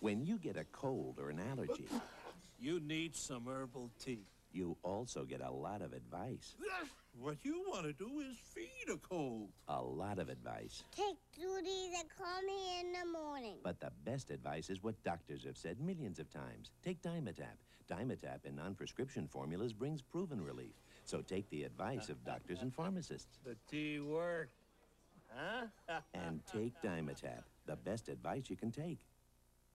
When you get a cold or an allergy, You need some herbal tea. you also get a lot of advice. What you want to do is feed a cold. A lot of advice. Take Judy to call me in the morning. But the best advice is what doctors have said millions of times. Take Dimetapp. Dimetapp in non-prescription formulas brings proven relief. So take the advice of doctors and pharmacists. The tea worked. Huh? And take Dimetapp, the best advice you can take.